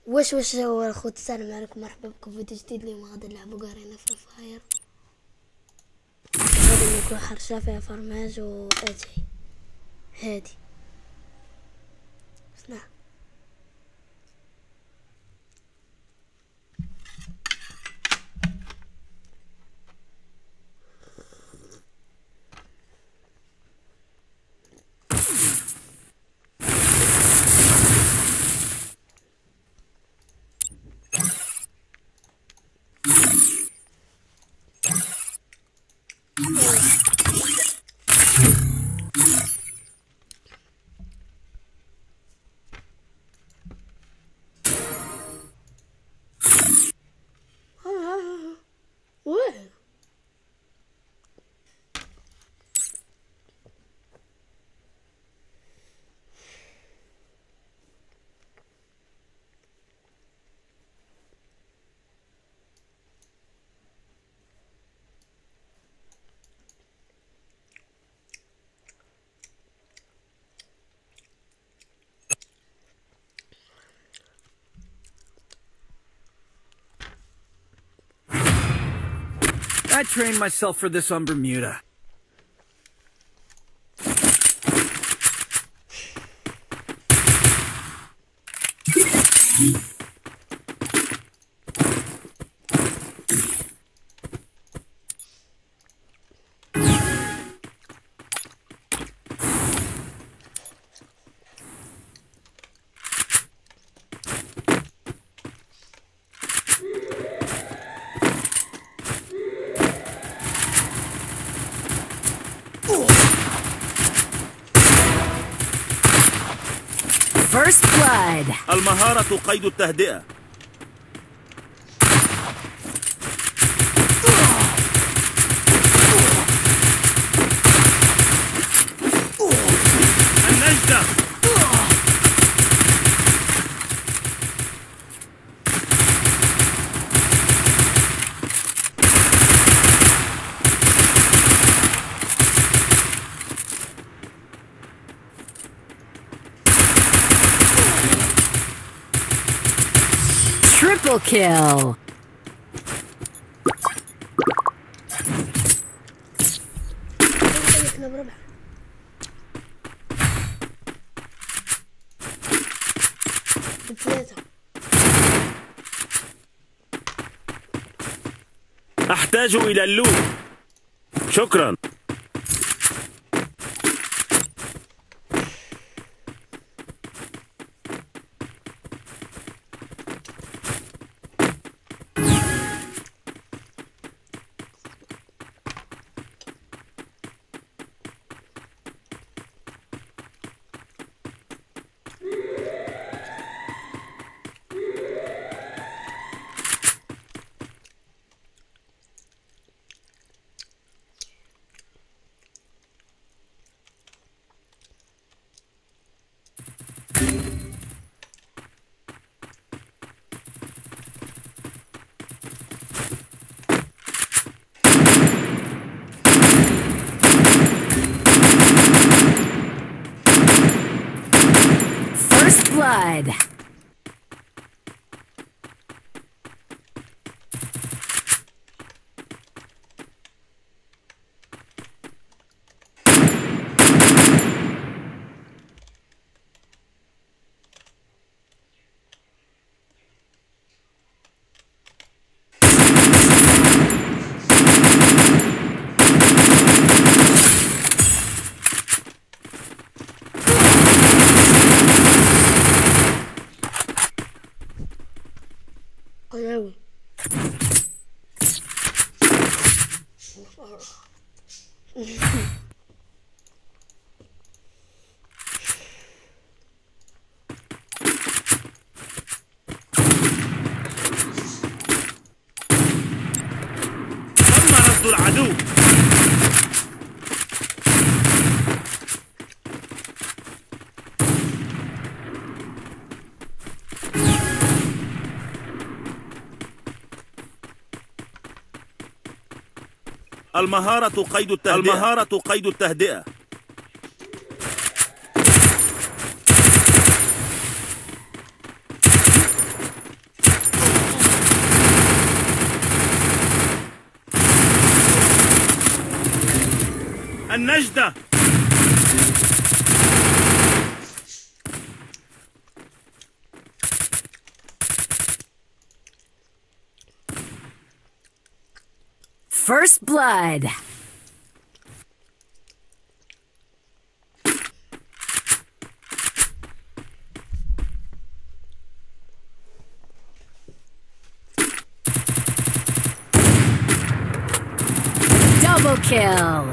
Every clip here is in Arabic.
وش هو اخوتي، السلام عليكم، مرحبا بكم في فيديو جديد. اليوم غادي نلعبو قارينا في فاير. غادي نكون حرشة فيها فرماج و هادي اسمع. وين I trained myself for this on Bermuda. First blood. المهارة قيد التهدئة. النجدة. Triple kill. أحتاج إلى اللوت. شكرا. First blood. قلاوي تم رصد العدو. المهارة قيد التهدئة. المهارة قيد التهدئة. النجدة. First blood. Double kill.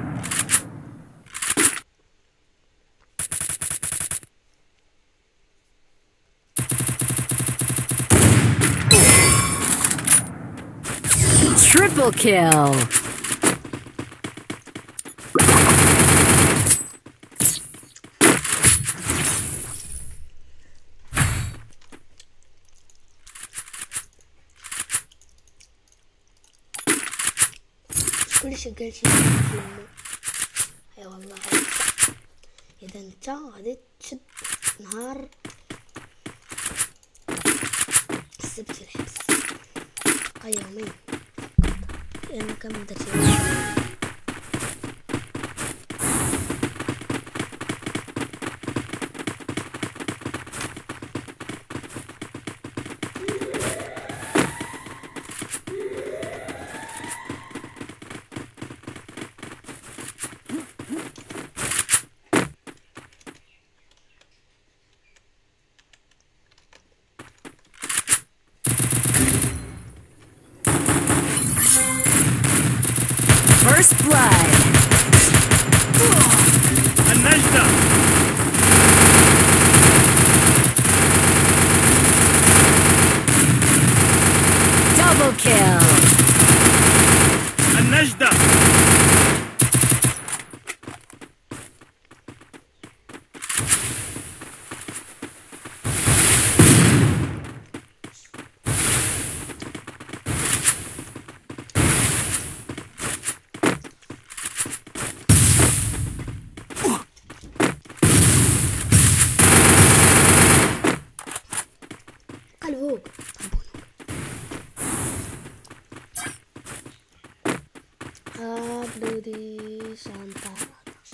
Triple kill. كل شغال شي فيلم. اي والله اذا انت غادي تشد نهار السبت في الحبس بقى يومين لانك ما درتي First blood. النجدة. Double kill. النجدة. قلبوك بلودي شانطارة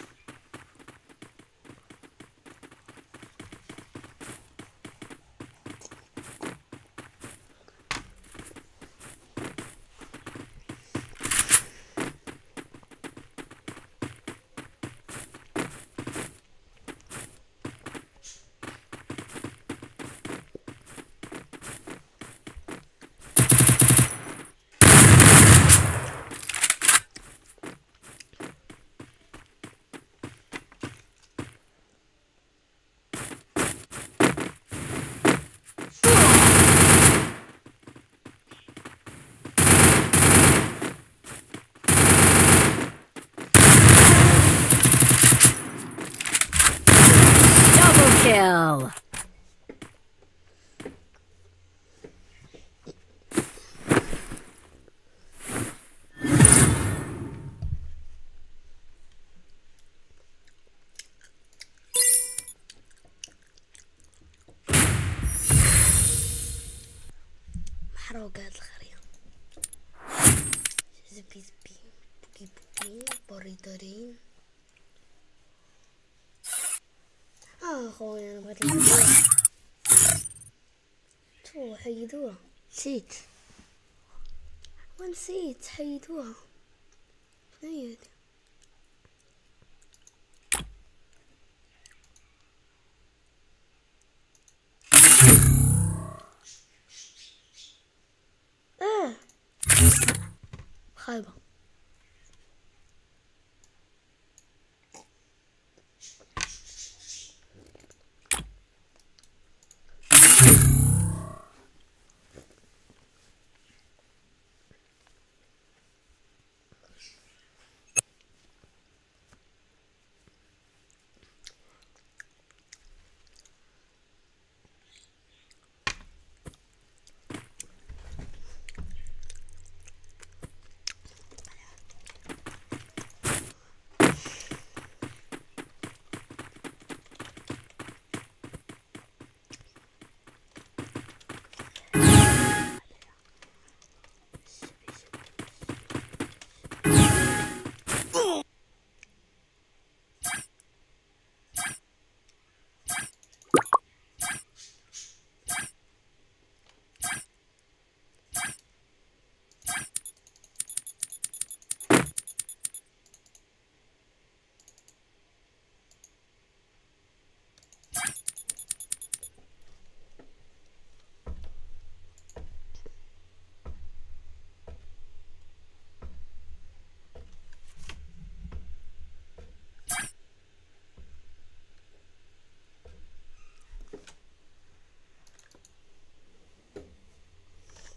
Kill. محروقات الخريطة زبي زبي بوكي بوكي بوريدورين خويا انا بغيت نلعب تو حيدوها نسيت ونسيت حيدوها هي خايبة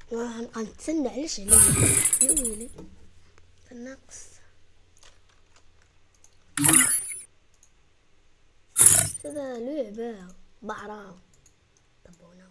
نتسنى علاش عليا يا ويلي الناقص. هذا لعبة بعرة تبونا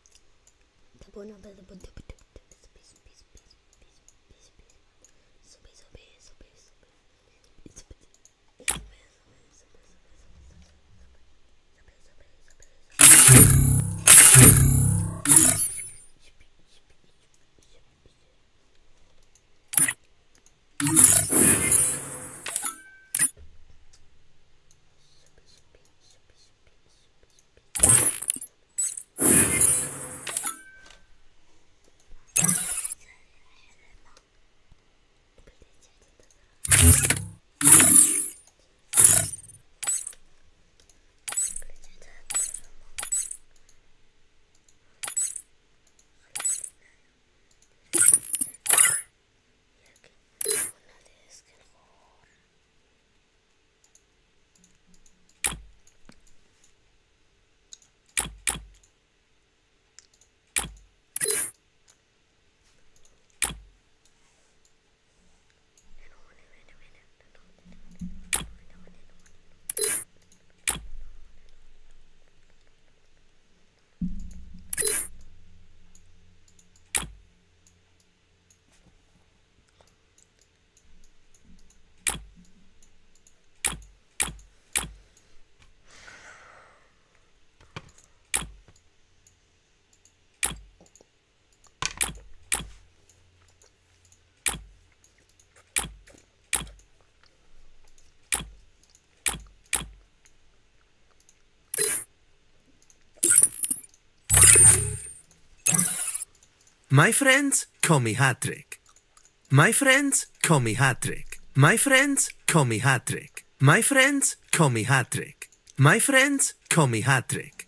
My friends call me Hat-Trick. My friends call me Hat-Trick. My friends call me Hat-Trick. My friends call me Hat-Trick. My friends call me Hat-Trick.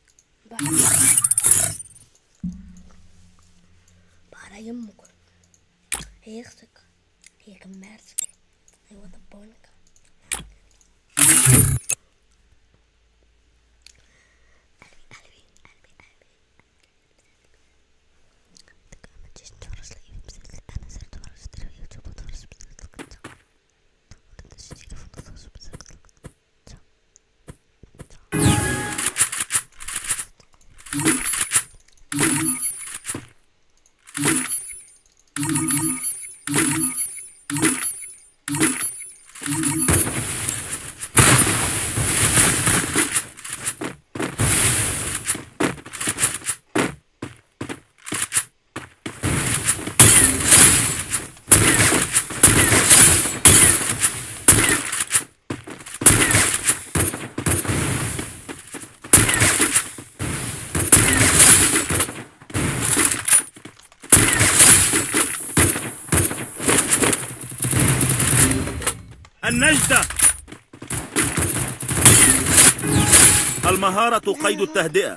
بارا يمك هي اختك هي كمارتك هي وضبونك النجدة. المهارة قيد التهدئة.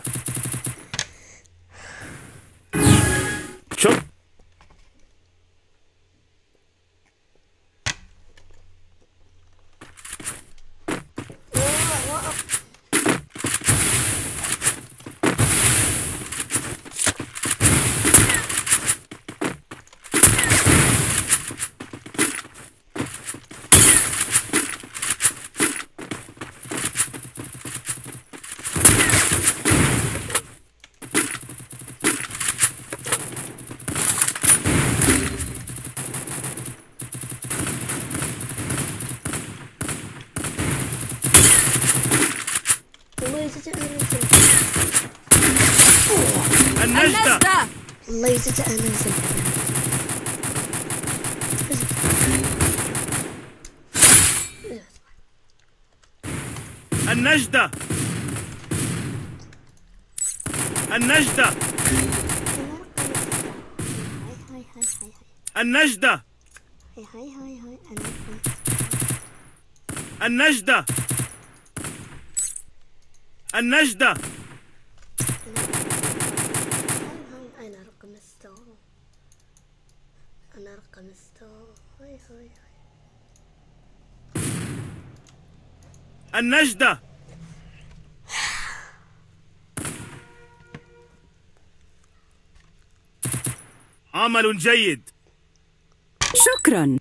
شوف النجدة. والله يزيد انا نزل النجدة. النجدة. النجدة. هاي النجدة. النجدة. انا رقم 6 انا رقم 6 هاي النجدة. عمل جيد. شكرا.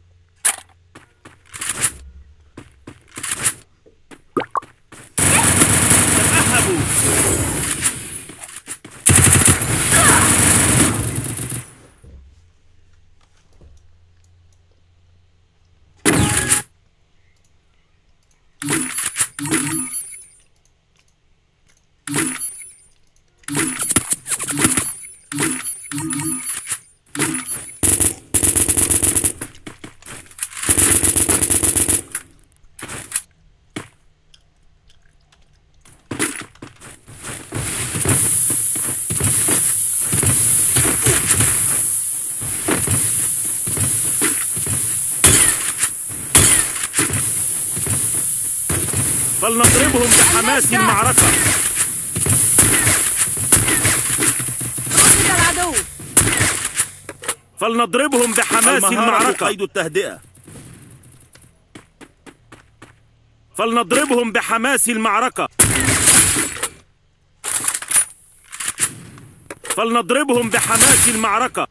تأهبوا. فلنضربهم بحماس المعركة. رصد العدو. فلنضربهم بحماس المعركة. قيد التهدئة. فلنضربهم بحماس المعركة. فلنضربهم بحماس المعركة.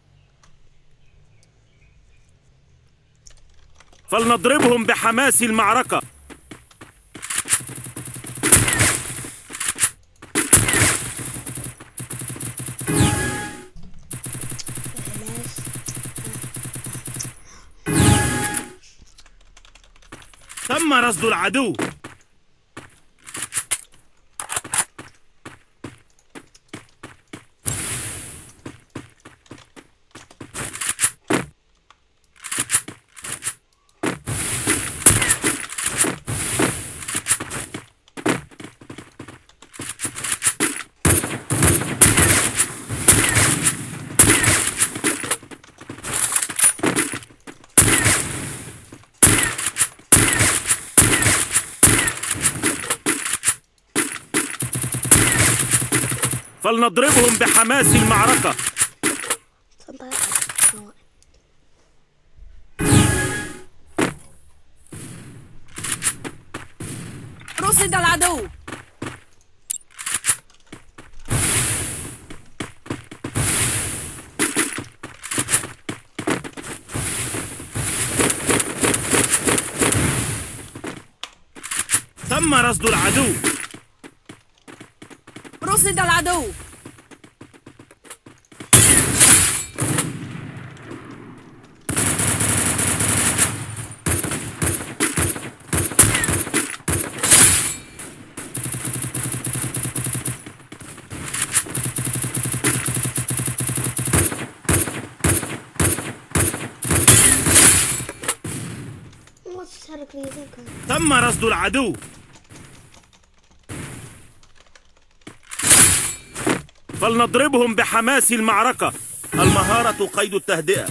فلنضربهم بحماس المعركة. تم رصد العدو. فلنضربهم بحماس المعركة. رصد العدو. تم رصد العدو. رصد العدو. تم رصد العدو. فلنضربهم بحماس المعركة. المهارة قيد التهدئة.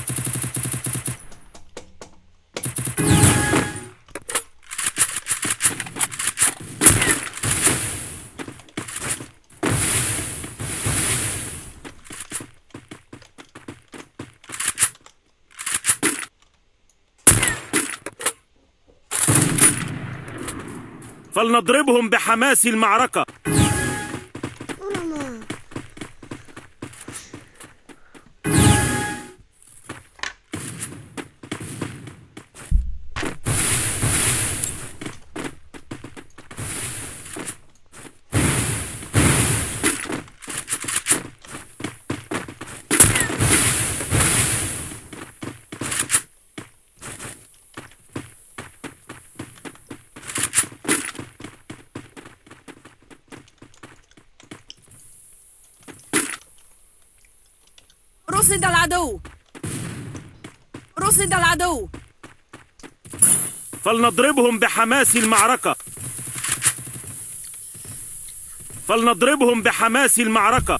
فلنضربهم بحماس المعركة. رصد العدو. رصد العدو. فلنضربهم بحماس المعركة. فلنضربهم بحماس المعركة.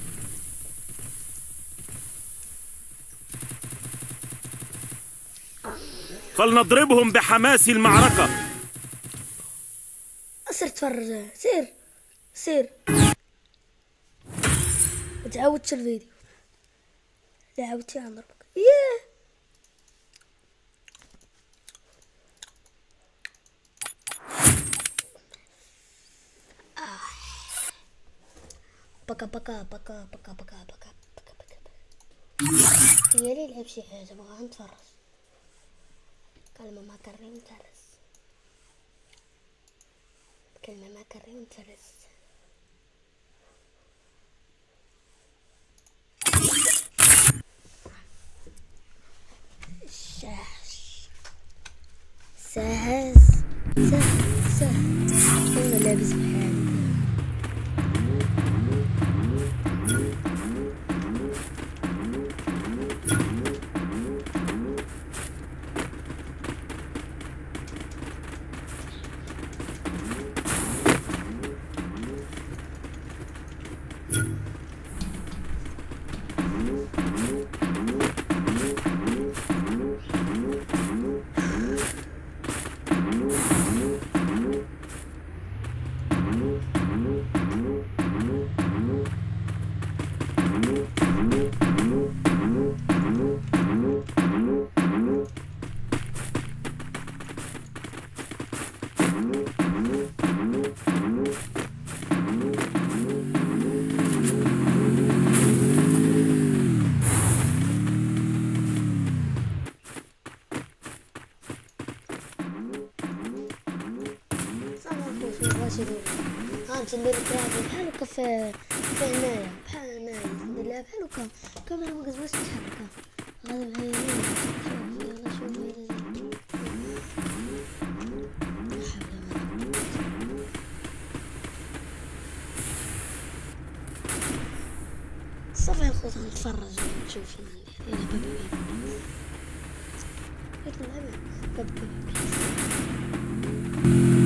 فلنضربهم بحماس المعركة. أسر تفرج. سير سير وتعودش الفيديو. لا عودتي نضربك. ياه بكا بكا بكا بكا بكا بكا بكا بكا. هي لي لعب شي حاجة بغا نتفرج. كلمة ما كري ونترس. كلمة ما كري ونترس. الشاش سهز سهز والله لابس بحالي. هانت ندير كرافي بحال هكا في هنايا بحال هنايا ندير لها بحال هكا الكاميرا ما كتبغيش تتحرك. غادي معايا يلا شوفوا صافي الخوت غنتفرج ونشوف شنو ندير. يلا بابا بابا بابا